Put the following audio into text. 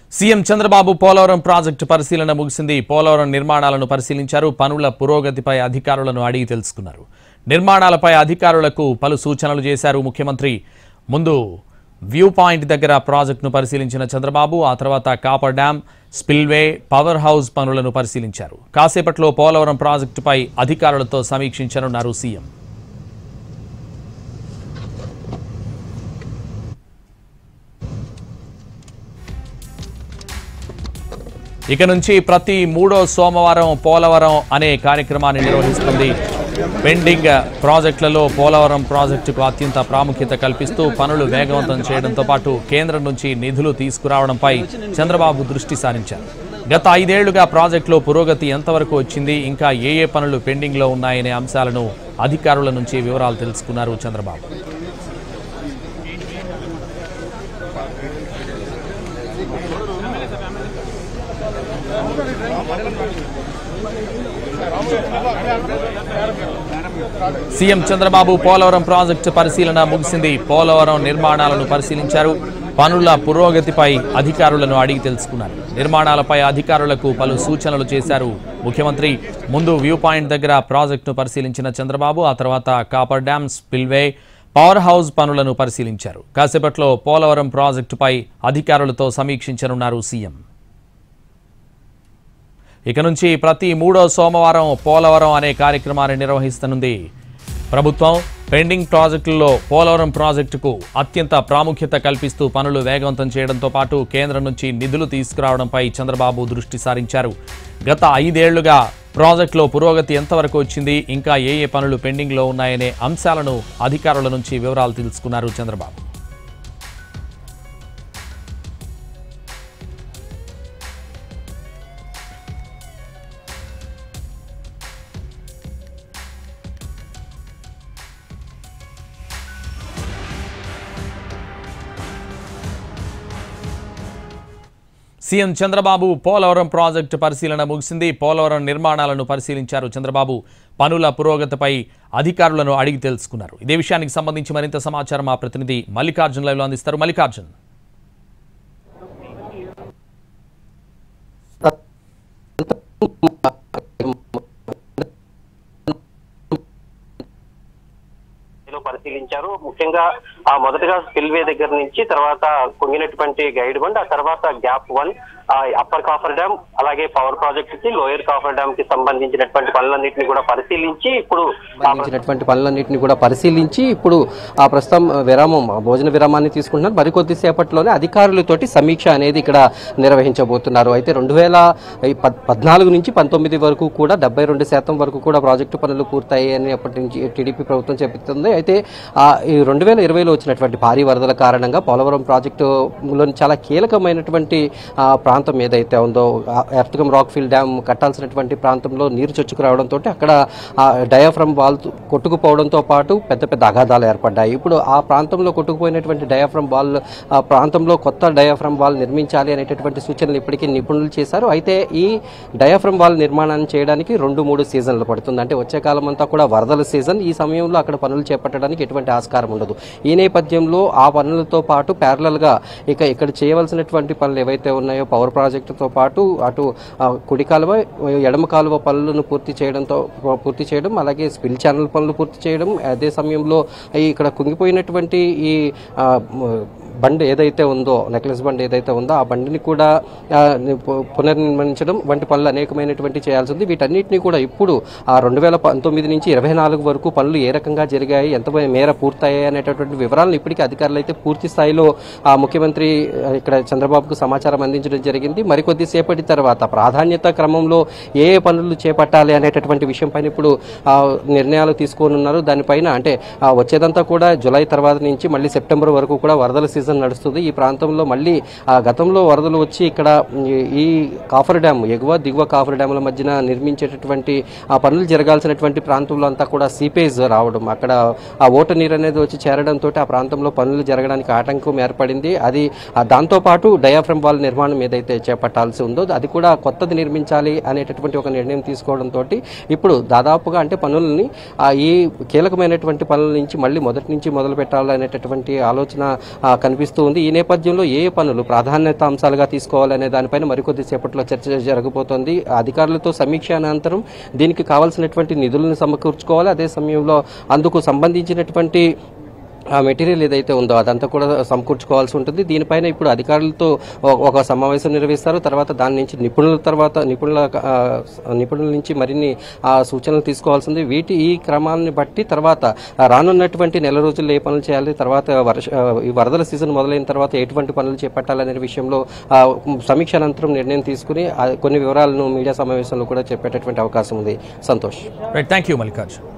CM Chandrababu Polavaram project పరిశీలన ముగిసింది. పోలవరం నిర్మాణాలను పరిశీలించారు. పనుల పురోగతిపై అధికారులను అడిగి తెలుసుకున్నారు. నిర్మాణాలపై అధికారులకు పలు సూచనలు చేశారు ముఖ్యమంత్రి. ముందు వ్యూ పాయింట్ దగ్గర ప్రాజెక్టును పరిశీలించిన చంద్రబాబు ఆ తర్వాత coffer dam, spillway, power house పనులను పరిశీలించారు. కాసేపట్లో పోలవరం ప్రాజెక్టుపై అధికారులతో సమీక్షించనున్నారు సీఎం. ఇక నుంచి ప్రతి మూడో సోమవారం పోలవరం అనే కార్యక్రమాన్ని నిర్వహిస్తుంది. పెండింగ్ ప్రాజెక్టులలో పోలవరం ప్రాజెక్టుకు అత్యంత ప్రాముఖ్యత కల్పిస్తూ పనులు వేగవంతం చేయడంతో పాటు కేంద్రం నుంచి నిధులు తీసుకురావడంపై చంద్రబాబు దృష్టి సారించారు. గత 5 ఏళ్లుగా ప్రాజెక్టులో పురోగతి ఎంతవరకు వచ్చింది, ఇంకా ఏ పనులు పెండింగ్లో ఉన్నాయనే అంశాలను అధికారుల నుంచి వివరాలు తెలుసుకున్నారు చంద్రబాబు. సీఎం చంద్రబాబు పోలవరం ప్రాజెక్టు పరిశీలన ముగిసింది. పోలవరం నిర్మాణాలను పరిశీలించారు. పనుల పురోగతిపై అధికారులను అడిగి తెలుసుకున్నారు. నిర్మాణాలపై అధికారులకు పలు సూచనలు చేశారు ముఖ్యమంత్రి. ముందు వ్యూ పాయింట్ దగ్గర ప్రాజెక్టును పరిశీలించిన చంద్రబాబు ఆ తర్వాత coffer dam, spillway, power house పనులను పరిశీలించారు. కాసేపట్లో పోలవరం ప్రాజెక్టుపై అధికారులతో సమీక్షించనున్నారు సీఎం. ఇక నుంచి ప్రతి మూడో సోమవారం పోలవరం అనే కార్యక్రమాన్ని నిర్వహిస్తనుంది ప్రభుత్వం. పెండింగ్ ప్రాజెక్టుల్లో పోలవరం ప్రాజెక్టుకు అత్యంత ప్రాముఖ్యత కల్పిస్తూ పనులు వేగవంతం చేయడంతో పాటు కేంద్రం నుంచి నిధులు తీసుకురావడంపై చంద్రబాబు దృష్టి సారించారు. గత 5 ఏళ్లుగా ప్రాజెక్టులో పురోగతి ఎంతవరకు వచ్చింది, ఇంకా ఏ పనులు పెండింగ్లో ఉన్నాయనే అంశాలను అధికారుల నుంచి వివరాలు తెలుసుకున్నారు చంద్రబాబు. సీఎం చంద్రబాబు పోలవరం ప్రాజెక్టు పరిశీలన ముగిసింది. పోలవరం నిర్మాణాలను పరిశీలించారు చంద్రబాబు. పనుల పురోగతిపై అధికారులను అడిగి తెలుసుకున్నారు. ఇదే విషయానికి సంబంధించి మరింత సమాచారం మా ప్రతినిధి మల్లికార్జున్ లైవ్లో అందిస్తారు. మల్లికార్జున్, పరిశీలించారు. ముఖ్యంగా మొదటగా స్పిల్వే దగ్గర నుంచి తర్వాత కుంగినటువంటి గైడ్ బండ్, ఆ తర్వాత గ్యాప్ 1, అప్పర్ కాఫర్ డ్యామ్, అలాగే పవర్ ప్రాజెక్ట్ కి లోయర్ కాఫర్ డ్యామ్ కి సంబంధించినటువంటి పనులన్నింటినీ కూడా పరిశీలించి ఇప్పుడు ఆ ప్రస్తుతం భోజన విరామాన్ని తీసుకుంటున్నారు. మరికొద్ది సేపట్లోనే అధికారులతోటి సమీక్ష అనేది ఇక్కడ నిర్వహించబోతున్నారు. అయితే 2014 నుంచి 19 వరకు కూడా 72% వరకు కూడా ప్రాజెక్టు పనులు పూర్తయ్యాయని అప్పటి నుంచి టీడీపీ ప్రభుత్వం చెబుతుంది. అయితే ఈ 2020లో వచ్చినటువంటి భారీ వరదల కారణంగా పోలవరం ప్రాజెక్టులో చాలా కీలకమైనటువంటి ప్రాంతం ఏదైతే ఉందో, ఎర్త్కమ్ రాక్ఫిల్ డ్యామ్ కట్టాల్సినటువంటి ప్రాంతంలో నీరు చొచ్చుకురావడంతో అక్కడ డయాఫ్రమ్ వాల్ కొట్టుకుపోవడంతో పాటు పెద్ద పెద్ద అగాధాలు ఏర్పడ్డాయి. ఇప్పుడు ఆ ప్రాంతంలో కొట్టుకుపోయినటువంటి డయాఫ్రమ్ వాల్ ప్రాంతంలో కొత్త డయాఫ్రమ్ వాల్ నిర్మించాలి అనేటటువంటి సూచనలు ఇప్పటికీ నిపుణులు చేశారు. అయితే ఈ డయాఫ్రమ్ వాల్ నిర్మాణాన్ని చేయడానికి 2-3 సీజన్లు పడుతుంది. అంటే వచ్చే కాలం అంతా కూడా వరదల సీజన్. ఈ సమయంలో అక్కడ పనులు చేపట్టడానికి ఎటువంటి ఆస్కారం ఉండదు. ఈ నేపథ్యంలో ఆ పనులతో పాటు ప్యారలల్గా ఇక్కడ చేయవలసినటువంటి పనులు ఏవైతే ఉన్నాయో పవర్ ప్రాజెక్టుతో పాటు అటు కుడి కాలువ, ఎడమ కాలువ పనులను పూర్తి చేయడం, అలాగే స్పిల్ ఛానల్ పనులు పూర్తి చేయడం, అదే సమయంలో ఇక్కడ కుంగిపోయినటువంటి ఈ బండ్ ఏదైతే ఉందో, నెక్లెస్ బండ్ ఏదైతే ఉందో ఆ బండిని కూడా పునర్నిర్మించడం వంటి పనులు అనేకమైనటువంటి చేయాల్సి ఉంది. వీటన్నిటినీ కూడా ఇప్పుడు 2019 నుంచి 24 వరకు పనులు ఏ రకంగా జరిగాయి, ఎంత మేర పూర్తయ్యాయి అనేటటువంటి వివరాలను ఇప్పటికీ అధికారులు అయితే పూర్తి స్థాయిలో ముఖ్యమంత్రి ఇక్కడ చంద్రబాబుకు సమాచారం అందించడం జరిగింది. మరికొద్ది సేపటి తర్వాత ప్రాధాన్యత క్రమంలో ఏ పనులు చేపట్టాలి అనేటటువంటి విషయం పైన ఇప్పుడు నిర్ణయాలు తీసుకోనున్నారు. దానిపైన అంటే వచ్చేదంతా కూడా జూలై తర్వాత నుంచి మళ్ళీ సెప్టెంబర్ వరకు కూడా వరదల సీజన్ నడుస్తుంది. ఈ ప్రాంతంలో మళ్ళీ గతంలో వరదలు వచ్చి ఇక్కడ ఈ కాఫర్ డ్యామ్, ఎగువ దిగువ కాఫర్ డ్యాముల మధ్యన నిర్మించేటటువంటి పనులు జరగాల్సినటువంటి ప్రాంతంలో అంతా కూడా సీపేజ్ రావడం, అక్కడ ఆ ఓట నీరు అనేది వచ్చి చేరడంతో ఆ ప్రాంతంలో పనులు జరగడానికి ఆటంకం ఏర్పడింది. అది దాంతోపాటు డయాఫ్రమ్ వాల్ నిర్మాణం ఏదైతే చేపట్టాల్సి ఉందో అది కూడా కొత్తది నిర్మించాలి అనేటటువంటి ఒక నిర్ణయం తీసుకోవడంతో ఇప్పుడు దాదాపుగా అంటే పనులని ఈ కీలకమైనటువంటి పనుల నుంచి మళ్ళీ మొదటి నుంచి మొదలు పెట్టాలనేటటువంటి ఆలోచన కనిపిస్తూ ఉంది. ఈ నేపథ్యంలో ఏ పనులు ప్రాధాన్యత అంశాలుగా తీసుకోవాలనే దానిపైన మరికొద్ది సేపట్లో చర్చ జరగబోతోంది. అధికారులతో సమీక్ష అనంతరం దీనికి కావాల్సినటువంటి నిధులను సమకూర్చుకోవాలి. అదే సమయంలో అందుకు సంబంధించినటువంటి ఆ మెటీరియల్ ఏదైతే ఉందో అదంతా కూడా సమకూర్చుకోవాల్సి ఉంటుంది. దీనిపైన ఇప్పుడు అధికారులతో ఒక సమావేశం నిర్వహిస్తారు. తర్వాత దాని నుంచి నిపుణుల నుంచి మరిన్ని సూచనలు తీసుకోవాల్సింది. ఈ క్రమాన్ని బట్టి తర్వాత రానున్నటువంటి నెల రోజుల్లో ఏ పనులు చేయాలి, తర్వాత ఈ వరదల సీజన్ మొదలైన తర్వాత ఎటువంటి పనులు చేపట్టాలనే విషయంలో సమీక్ష అనంతరం నిర్ణయం తీసుకుని కొన్ని వివరాలను మీడియా సమావేశంలో కూడా చెప్పేటటువంటి అవకాశం ఉంది. సంతోష్. Thank you Mallikarjun.